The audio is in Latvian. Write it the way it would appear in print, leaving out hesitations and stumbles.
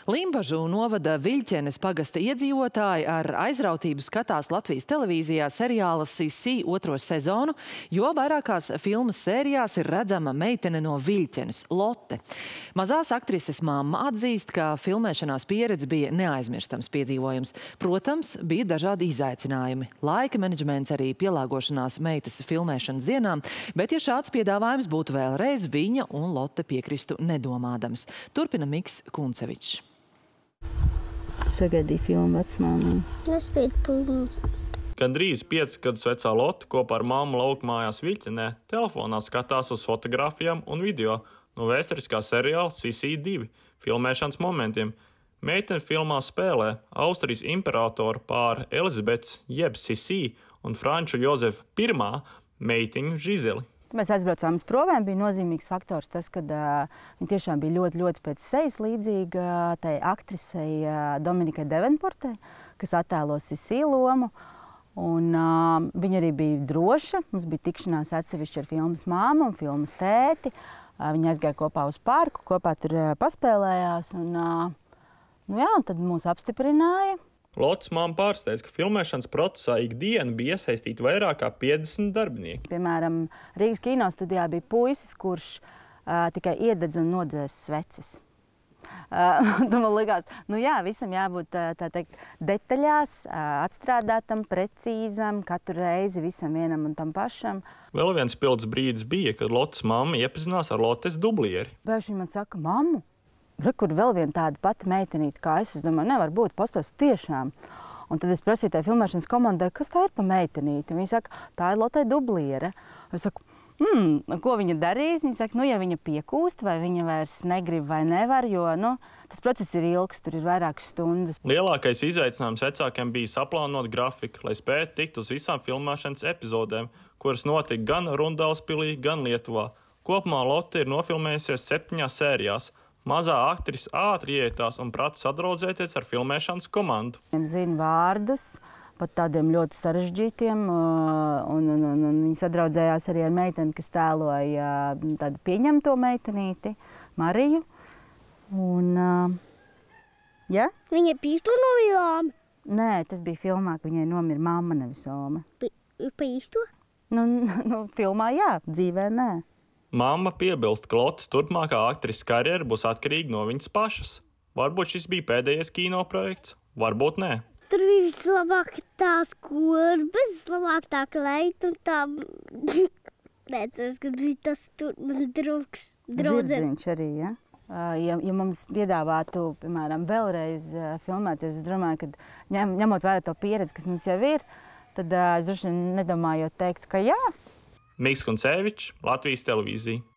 Limbažu novada Viļķenes pagasta iedzīvotāji ar aizrautību skatās Latvijas televīzijā seriāla Sisi otro sezonu, jo vairākās filmas sērijās ir redzama meitene no Viļķenes, Lotte. Mazās aktrises mamma atzīst, ka filmēšanās pieredze bija neaizmirstams piedzīvojums. Protams, bija dažādi izaicinājumi. Laika menedžments, arī pielāgošanās meitas filmēšanas dienām, bet ja šāds piedāvājums būtu vēlreiz, viņa un Lotte piekristu nedomādams. Turpina Miks Kuncevičs. Sagaidīju filmu vecmāmai. Nespēju pūmu. Gandrīz 5 gadus vecā Lotte kopā ar mammu laukmājās Viļķenē telefonā skatās uz fotogrāfijām un video no vēsturiskā seriāla Sisi 2 filmēšanas momentiem. Meitene filmā spēlē Austrijas imperatoru pāri Elizabetes jeb Sisi un Franču Jozefa I meitiņu Žizeli. Mēs aizbraucām uz provēm, bija nozīmīgs faktors tas, ka viņa tiešām bija ļoti pēc sejas līdzīga tai aktrisei Dominikai Devenportei, kas attēlo Sisi lomu. Un viņa arī bija droša. Mums bija tikšanās atsevišķi ar filmas māmu un filmas tēti. Viņi aizgāja kopā uz parku, kopā tur paspēlējās. Un tad mūs apstiprināja. Lottes mamma pārsteidz, ka filmēšanas procesā ikdienu bija iesaistīti vairāk kā 50 darbinieki. Piemēram, Rīgas kinostudijā bija puisis, kurš tikai iededz un nodzēs sveces. Man likās, visam jābūt tā teikt detaļās, atstrādātam, precīzam, katru reizi visam vienam un tam pašam. Vēl viens pilds brīdis bija, kad Lottes mamma iepazinās ar Lottes dublieri. Bēži man saka, mammu, kur vēl viena tāda pati meitenīte kā es domāju, nevar būt, pastos tiešām. Un tad es prasīju tai filmēšanas komandai, kas tā ir pa meitenīti? Viņa saka, tā ir Lottei dubliere. Es saku, ko viņa darīs? Viņa saka, ja viņa piekūst, vai viņa vairs negrib vai nevar, jo, tas process ir ilgs, tur ir vairākas stundas. Lielākais izaicinājums vecākiem bija saplānot grafiku, lai spētu tikt uz visām filmēšanas epizodēm, kuras notika gan Rundālspilī, gan Lietuvā. Kopumā Lotte ir nofilmējusies 7 sērijās. Mazā aktrise ātri ietās un prata sadraudzēties ar filmēšanas komandu. Zina vārdus, pat tādiem ļoti sarežģītiem, un viņi sadraudzējās arī ar meiteni, kas tēloja tādu pieņemto meitenīti, Mariju. Viņa pīsto nomira āme? Nē, tas bija filmā, ka viņai nomira mamma, nevis āme. Pīsto? Filmā jā, dzīvē nē. Mamma piebilst, ka Lottes turpmākā aktrises karjera būs atkarīga no viņas pašas. Varbūt šis bija pēdējais kinoprojekts, varbūt nē. Tur bija vislabāk tās kurbas, vislabāk tā kleita un tā... Neceros, ka bija tas tur mans draugs. Zirdziņš arī, ja? Ja mums piedāvātu, piemēram, vēlreiz filmēties, es domāju, ka ņemot vērā to pieredzi, kas mums jau ir, tad es droši vien nedomājot teikt, ka jā. Miks Kuncevičs, Latvijas televīzija.